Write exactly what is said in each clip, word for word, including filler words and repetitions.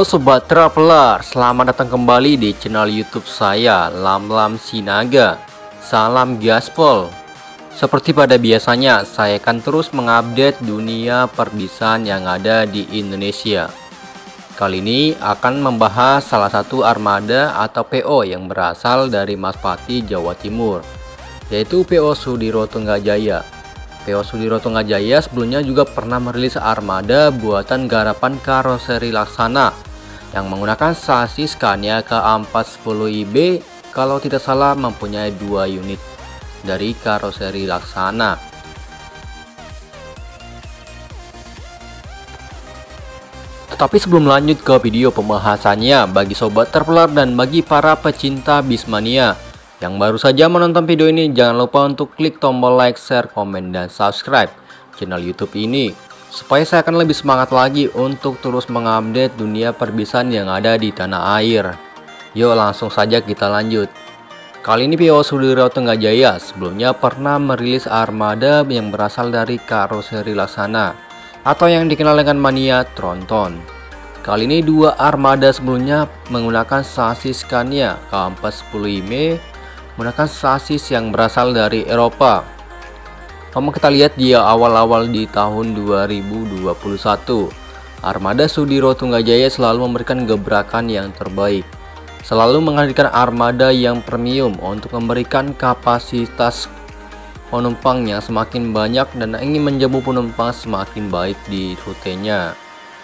Halo Sobat Traveler, selamat datang kembali di channel YouTube saya, Lamlam Sinaga. Salam gaspol. Seperti pada biasanya, saya akan terus mengupdate dunia perbisan yang ada di Indonesia. Kali ini akan membahas salah satu armada atau P O yang berasal dari Maspati, Jawa Timur, yaitu P O Sudiro Tunggajaya. P O Sudiro Tunggajaya sebelumnya juga pernah merilis armada buatan garapan karoseri Laksana yang menggunakan sasis Scania K empat sepuluh I B, kalau tidak salah mempunyai dua unit dari karoseri Laksana. Tetapi sebelum lanjut ke video pembahasannya, bagi sobat traveler dan bagi para pecinta Bismania yang baru saja menonton video ini, jangan lupa untuk klik tombol like, share, komen, dan subscribe channel YouTube ini supaya saya akan lebih semangat lagi untuk terus mengupdate dunia perbisan yang ada di tanah air. Yuk langsung saja kita lanjut. Kali ini P O Sudiro Tunggajaya sebelumnya pernah merilis armada yang berasal dari karoseri Laksana atau yang dikenal dengan Mania Tronton. Kali ini dua armada sebelumnya menggunakan sasis Scania K empat sepuluh I B menggunakan sasis yang berasal dari Eropa. Namun kita lihat di awal-awal di tahun dua ribu dua puluh satu, armada Sudiro Tunggajaya selalu memberikan gebrakan yang terbaik, selalu menghadirkan armada yang premium untuk memberikan kapasitas penumpang yang semakin banyak dan ingin menjamu penumpang semakin baik di rutenya.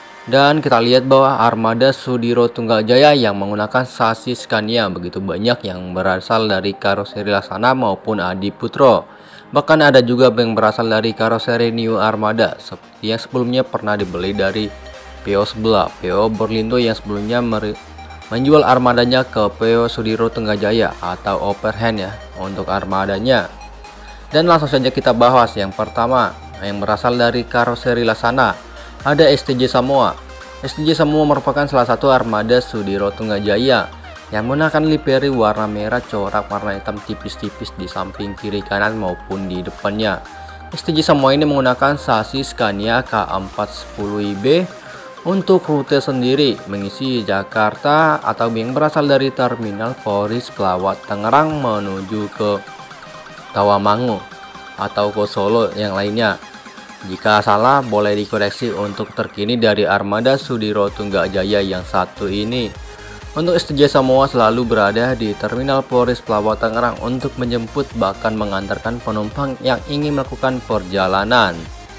Dan kita lihat bahwa armada Sudiro Tunggajaya yang menggunakan sasis Scania begitu banyak yang berasal dari karoseri Laksana maupun Adi Putro. Bahkan ada juga yang berasal dari karoseri New Armada seperti yang sebelumnya pernah dibeli dari P O sebelah, P O Berlindo yang sebelumnya menjual armadanya ke P O Sudiro Tunggajaya atau overhand ya untuk armadanya. Dan langsung saja kita bahas yang pertama yang berasal dari karoseri Laksana. Ada S T J Samoa. S T J Samoa merupakan salah satu armada Sudiro Tunggajaya yang menggunakan livery warna merah corak warna hitam tipis-tipis di samping kiri kanan maupun di depannya. S T J Samoa ini menggunakan sasis Scania K empat sepuluh I B untuk rute sendiri mengisi Jakarta atau yang berasal dari terminal Polres Pelawat Tangerang menuju ke Tawamangu atau ke Solo yang lainnya. Jika salah boleh dikoreksi untuk terkini dari armada Sudiro Tunggajaya yang satu ini. Untuk S T J Samoa selalu berada di terminal Polres Pelawat Tangerang untuk menjemput bahkan mengantarkan penumpang yang ingin melakukan perjalanan.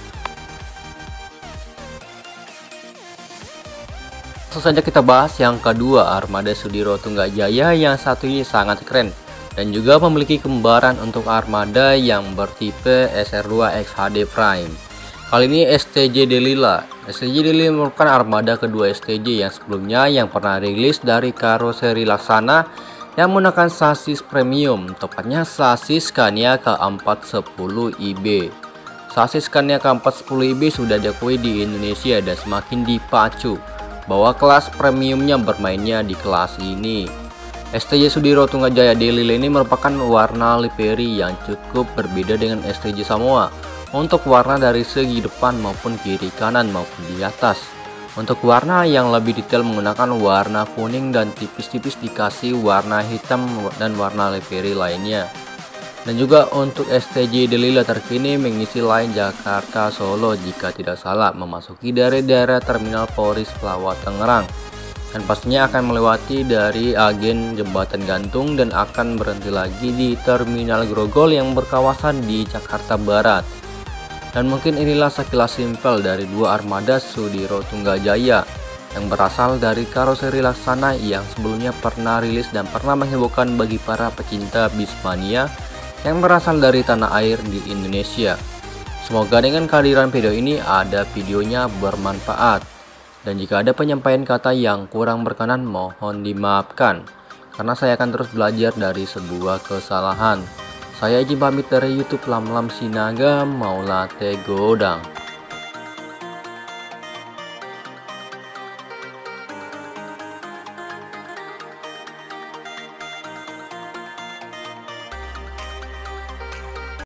Langsung saja kita bahas yang kedua, armada Sudiro Tunggajaya yang satu ini sangat keren dan juga memiliki kembaran untuk armada yang bertipe S R dua X H D Prime. Kali ini S T J Delila. S T J Delila merupakan armada kedua S T J yang sebelumnya yang pernah rilis dari karoseri Laksana yang menggunakan sasis premium, tepatnya sasis Scania K empat sepuluh I B. Sasis Scania K empat sepuluh I B sudah diakui di Indonesia dan semakin dipacu bahwa kelas premiumnya bermainnya di kelas ini. S T J Sudiro Tunggajaya Delila ini merupakan warna livery yang cukup berbeda dengan S T J Samoa. Untuk warna dari segi depan maupun kiri kanan maupun di atas. Untuk warna yang lebih detail menggunakan warna kuning dan tipis-tipis dikasih warna hitam dan warna livery lainnya. Dan juga untuk S T J Delila terkini mengisi line Jakarta Solo jika tidak salah, memasuki dari daerah terminal Polres Pelawat Tangerang. Dan pastinya akan melewati dari agen Jembatan Gantung dan akan berhenti lagi di terminal Grogol yang berkawasan di Jakarta Barat. Dan mungkin inilah sekilas simpel dari dua armada Sudiro Tunggajaya yang berasal dari karoseri Laksana yang sebelumnya pernah rilis dan pernah menghebohkan bagi para pecinta Bismania yang berasal dari tanah air di Indonesia. Semoga dengan kehadiran video ini ada videonya bermanfaat. Dan jika ada penyampaian kata yang kurang berkenan mohon dimaafkan, karena saya akan terus belajar dari sebuah kesalahan. Saya izin pamit dari YouTube Lamlam Sinaga, Maulate Godang.